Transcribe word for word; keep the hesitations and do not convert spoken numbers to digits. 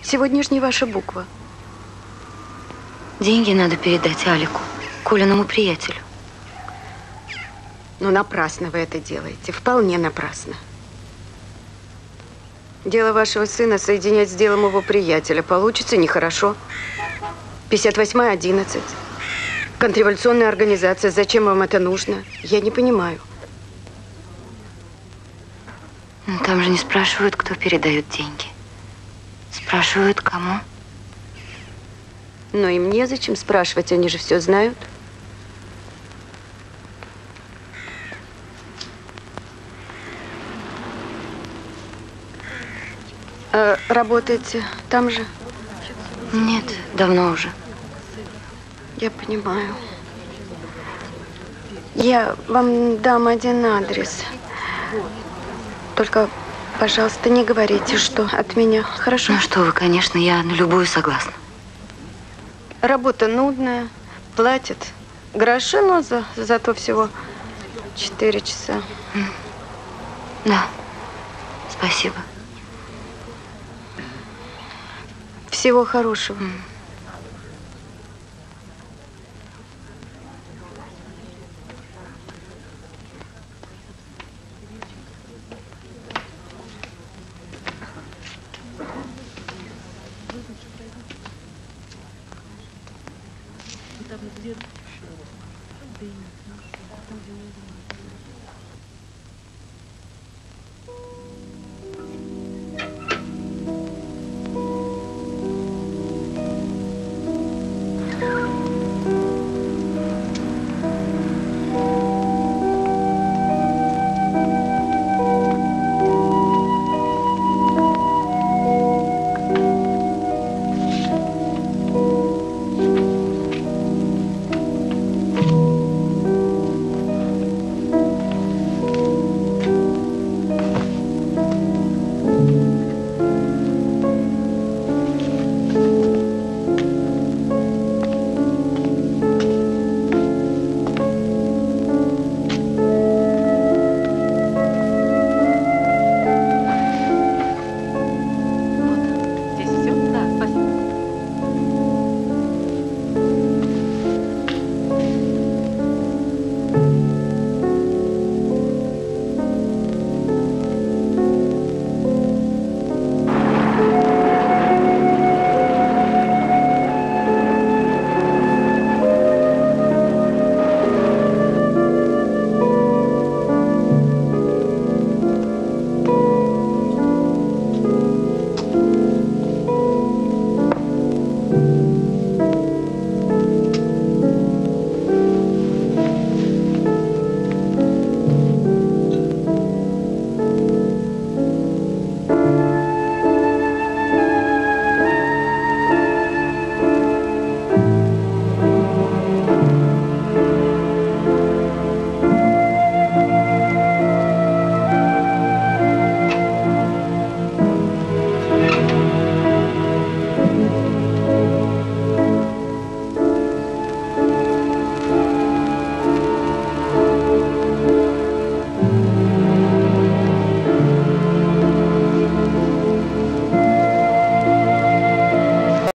Сегодняшняя ваша буква. Деньги надо передать Алику, Колиному приятелю. Ну, напрасно вы это делаете. Вполне напрасно. Дело вашего сына соединять с делом его приятеля. Получится нехорошо. пятьдесят восьмая, одиннадцать. Контрреволюционная организация. Зачем вам это нужно? Я не понимаю. Ну, там же не спрашивают, кто передает деньги. Спрашивают, кому. Но им незачем спрашивать, они же все знают. А работаете там же? Нет, давно уже. Я понимаю. Я вам дам один адрес. Только, пожалуйста, не говорите, что от меня. Хорошо? Ну что вы, конечно, я на любую согласна. Работа нудная, платят гроши, но за, зато всего четыре часа. Да, спасибо. Всего хорошего. Там где